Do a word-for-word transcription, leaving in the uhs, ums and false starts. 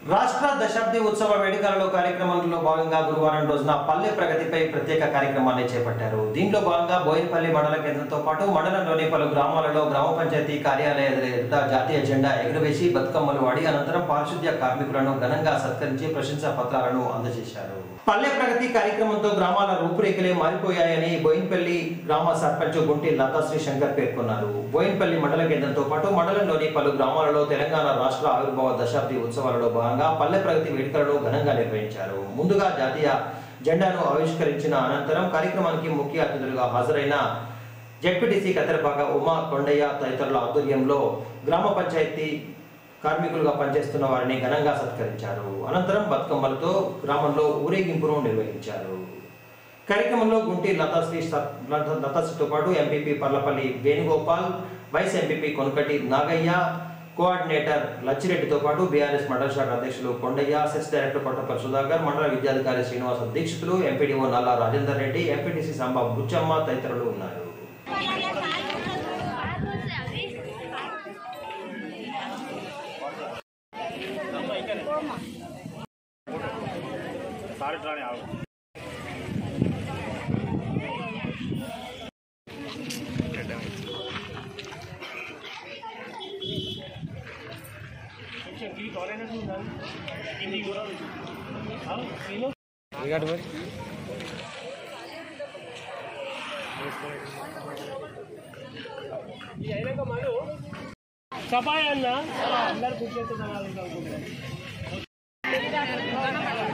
రాష్ట్ర దశాబ్ది ఉత్సవ వేడుకలలో కార్యక్రమంలో భాగంగా గురువారం రోజున పల్లె ప్రగతిపై ప్రత్యేక కార్యక్రమాన్ని చేపట్టారు. దీంట్లో భాగంగా బోయినపల్లి మండల కేంద్రంతో పాటు మండలంలోని పలు గ్రామాలలో గ్రామ పంచాయతీ కార్యాలయ ఎదుట జాతీయ జెండా ఎగురవేసి బతుకమ్మలు ఆడి అనంతరం పారిశుద్ధ్య కార్మికులను ఘనంగా సత్కరించి ప్రశంసా పత్రాలను అందజేశారు. పల్లె ప్రగతి కార్యక్రమంతో గ్రామాల రూపురేఖలే మారిపోయాయని బోయినపల్లి గ్రామ సర్పంచ్ గుంటి లతా శ్రీ శంకర్ పేర్కొన్నారు. బోయినపల్లి మండల కేంద్రంతో పాటు మండలంలోని పలు గ్రామాలలో తెలంగాణ రాష్ట్ర ఆవిర్భావ దశాబ్ది ఉత్సవాలలో భాగంగా పల్లె ప్రగతి వేడుకలను ఘనంగా నిర్వహించారు. ముందుగా జాతీయ జెండాను ఆవిష్కరించిన అనంతరం కార్యక్రమానికి ముఖ్య అతిథులుగా హాజరైన జెడ్పీటీసీ కతెరపాక ఉమా కొండయ్య తదితరుల ఆధ్వర్యంలో గ్రామ పంచాయతీ కార్మికులుగా పనిచేస్తున్న వారిని ఘనంగా సత్కరించారు. అనంతరం బతుకమ్మలతో గ్రామంలో ఊరేగింపును నిర్వహించారు. కార్యక్రమంలో గుంటి లతాశ్రీ లతాశ్రీతో పాటు MPP Parlapalli Venugopal, vice MPP Konakati Nagaiah, coordinator లచ్చిరెడ్డితో పాటు బీఆర్ఎస్ మండల శాఖ అధ్యక్షులు కొండయ్య, సెస్ డైరెక్టర్ కొట్టపల్లి సుధాకర్, మండల విద్యాధికారి శ్రీనివాస దీక్షితులు, ఎంపీడీఓ నల్లా రాజేందర్ రెడ్డి, ఎంపీటీసీ సంబా బుచ్చమ్మ తదితరులు ఉన్నారు. सफाई अन्ना अंदर कुछ तो